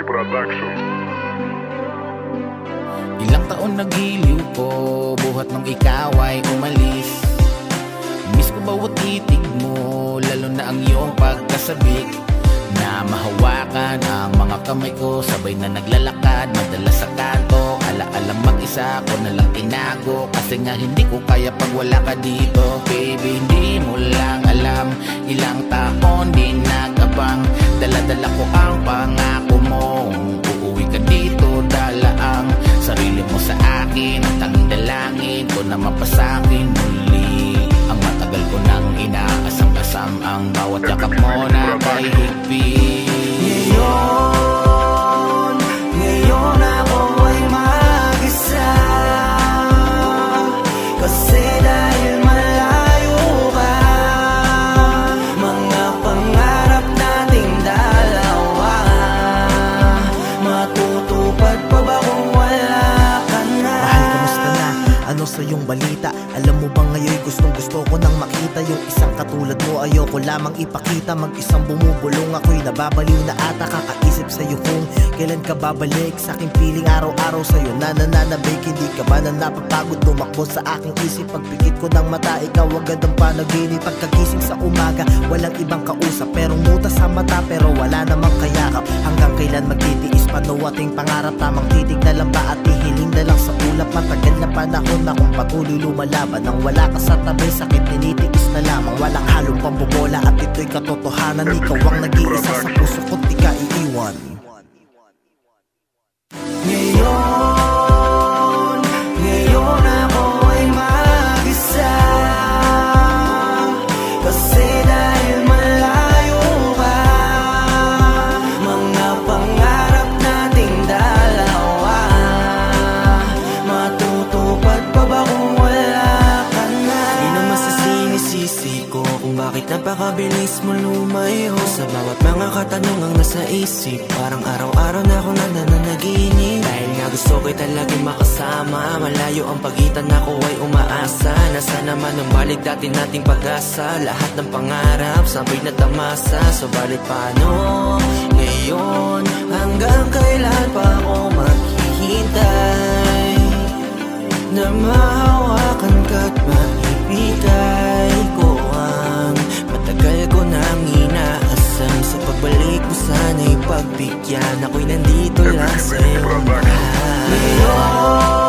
Production. Ilang taon naghiliw ko, buhat nung ikaw ay umalis. Miss ko bawat titig mo, lalo na ang iyong pagkasabik. Na mahawakan ang mga kamay ko, sabay na naglalakad, madalas sa kanto. Ala-alam mag-isa ko na lang tinago, kasi nga hindi ko kaya pag wala ka dito. Baby, hindi mo lang alam, ilang taon din nag-abang. Dala-dala ko ang pangako mo, uuwi ka dito, dala ang sarili mo sa akin. Ang tanging dalangin ko na mapasakin muli ang matagal ko nang inaasam-asam, ang bawat yakap mo na kay higpit. Ngayon ako ay mag-isa, kasi dahil malayo ka. Mga pangarap nating dalawa, matutupad pa ba kung wala ka na? Mahal, kamusta na? Ano sa iyong balita? Alam mo ba ngayon gustong gusto ko nang makita yung isang katulad mo. Ayoko lamang ipakita, mag-isang bumubulong. Ako'y nababaliw na ata, kakaisip sa'yo kung kailan ka babalik. Sa aking piling araw-araw sa'yo na nananabik. Hindi ka ba na napapagod tumakbo sa aking isip? Pagpikit ko ng mata, ikaw agad ang panaginip. Pagkagising sa umaga, walang ibang kausap, merong muta sa mata pero wala namang kayakap. Hanggang kailan magtitiis pa no ating pangarap? Tamang titig na lang ba at ihiling na lang sa ulap? Matagal na panahon na kung patuloy lumalaban, nang wala ka sa tabi, sakit tinitiis na lamang. Walang halong pambobola at ito'y katotohanan. Ikaw ang nag-iisa sa puso ko't di ka iiwan. Ngayon ako ay mag-isa, kasi dahil malayo ka. Mga pangarap nating dalawa, matutupad pa ba kung wala ka na? Di na masisinisisi ko kung bakit napakabilis mo lumayo. Sa bawat mga katanungang nasa isip, parang araw-araw na akong nananaginip. Dahil nga gusto ko'y talaging makasama, malayo ang pagitan, ako ay umaasa. Nasa naman ang balik dati nating pag-asa, lahat ng pangarap sabay na tamasa. Subalit paano ngayon, hanggang kailan pa ako maghihintay na mahawakan ka't maibigay ko ang matagal ko nang inaasam. Sa pagbalik mo sana'y pagbigyan, ako'y nandito lang sa'yo.